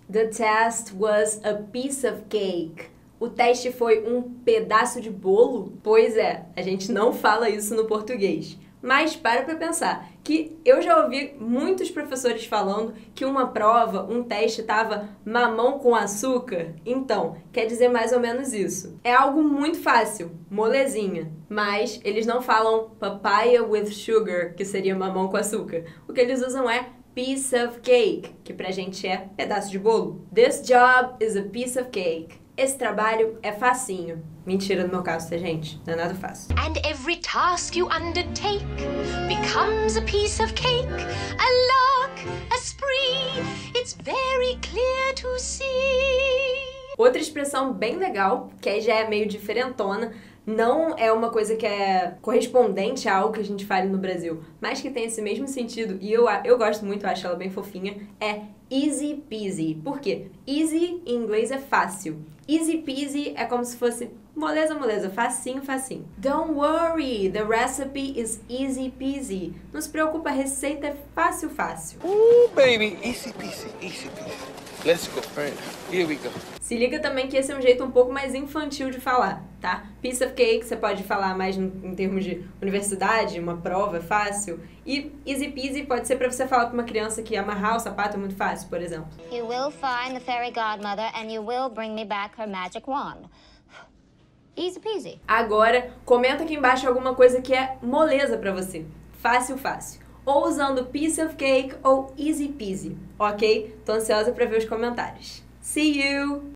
The test was a piece of cake. O teste foi um pedaço de bolo? Pois é, a gente não fala isso no português. Mas para pensar, que eu já ouvi muitos professores falando que uma prova, um teste estava mamão com açúcar. Então, quer dizer mais ou menos isso. É algo muito fácil, molezinha. Mas eles não falam papaya with sugar, que seria mamão com açúcar. O que eles usam é piece of cake, que pra gente é pedaço de bolo. This job is a piece of cake. Esse trabalho é facinho. Mentira no meu caso, tá, gente? Não é nada fácil. And every task you undertake becomes a piece of cake, a lark, a spree, it's very clear to see. Outra expressão bem legal, que aí já é meio diferentona, não é uma coisa que é correspondente a algo que a gente fala no Brasil, mas que tem esse mesmo sentido, e eu gosto muito, eu acho ela bem fofinha, é easy peasy. Por quê? Easy em inglês é fácil. Easy peasy é como se fosse moleza, moleza, facinho, facinho. Don't worry, the recipe is easy peasy. Não se preocupa, a receita é fácil, fácil. Baby, easy peasy, easy peasy. Let's go, friend. Here we go. Se liga também que esse é um jeito um pouco mais infantil de falar, tá? Piece of cake você pode falar mais em termos de universidade, uma prova é fácil. E easy peasy pode ser pra você falar pra uma criança que amarrar o sapato é muito fácil, por exemplo. You will find the fairy godmother and you will bring me back her magic wand. Easy peasy. Agora, comenta aqui embaixo alguma coisa que é moleza pra você. Fácil, fácil. Ou usando piece of cake ou easy peasy, ok? Tô ansiosa pra ver os comentários. See you!